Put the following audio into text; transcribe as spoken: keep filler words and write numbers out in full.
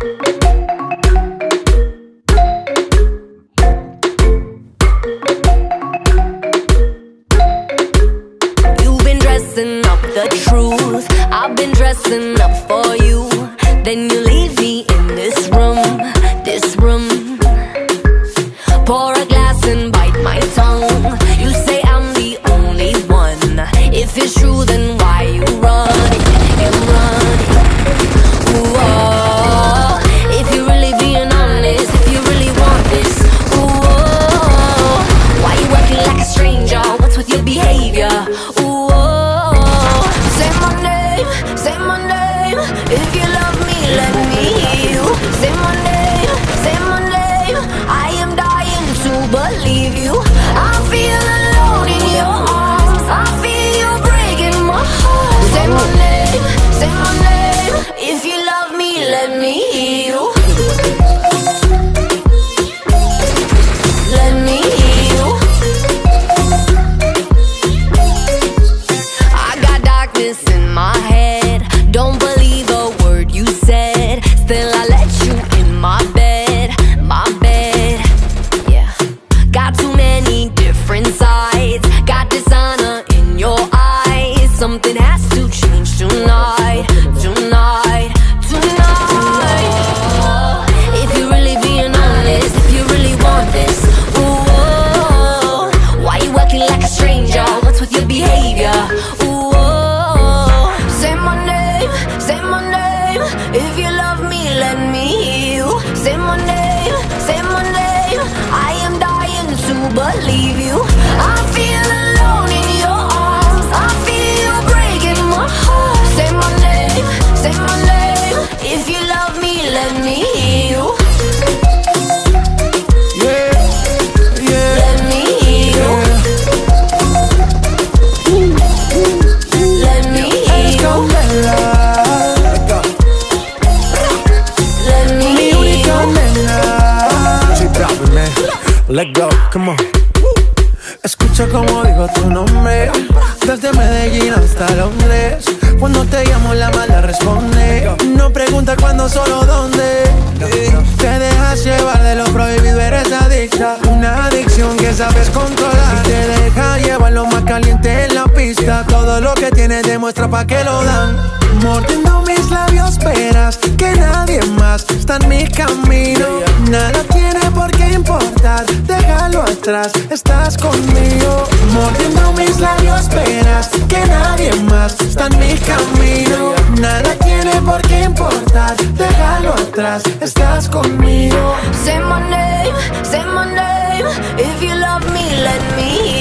You've been dressing up the truth, I've been dressing up for you. Then you leave me in this room, this room. Pour a glass and bite my tongue. You say I'm the only one. If it's true, then why you run? You run. Ooh, oh. If you're really being honest, if you really want this, ooh, oh. Why you acting like a stranger? What's with your behavior? Ooh, oh. Say my name, say my name. If you love me, let me hear you. Say my name, say my name. I am dying to believe you. I feel alone in your arms. I feel you breaking my heart. Say my name, say my name. If you love me, let me hear you. Let me hear you. I got darkness in my head. Don't believe a word you said. Still I let you in my bed, my bed. Yeah. Got too many different sides. Got dishonor in your eyes. Something has to change tonight, tonight, tonight. If you're really being honest, if you really want this, ooh, oh. Why you acting like a stranger? What's with your behavior? Ooh, oh. Say my name, say my name. If you love me, let me hear you. Say my name, say my name. I am dying to believe you. I feel alone in your arms. I feel you breaking my heart. Say my name, say my name. If you love me, let me hear you. Yeah, yeah, Let me hear you. Let me hear you. Let me mi hear única you. nena. She dropping, man. Let go, come on. Escucha como digo tu nombre, desde Medellín hasta Londres. Cuando te llamo la mala responde. No pregunta cuándo, solo dónde. Te dejas llevar de lo prohibido, eres adicta. Una adicción que sabes controlar. Y te deja llevar lo más caliente en la pista. Todo lo que tienes demuestra pa' que lo dan. Mordiendo mis labios verás que nadie más está en mi camino. Nada tiene por qué importar, déjalo atrás, estás conmigo. Mordiendo mis labios verás que nadie más está en mi camino. Nada tiene por qué importar, déjalo atrás, estás conmigo. Say my name, say my name. If you love me, let me hear